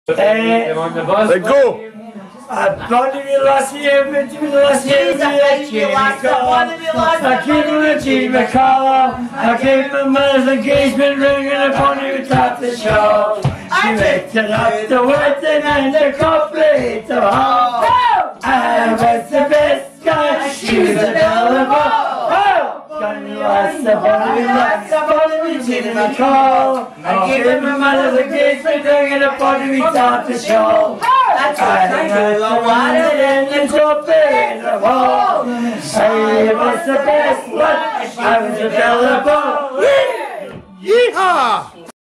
Let go! Pode me laciar, me laciar, I keep my team a call. I keep my mother's engagement ring and a pony without the show. She wakes it up the wedding and the complete the hall. I was the best guy, she was available. Johnny was the pony, we team a call. I keep my mother's engagement ring and a pony without the show. I wanted in the trophy in the hall. I was the best one. I was available. Yeehaw!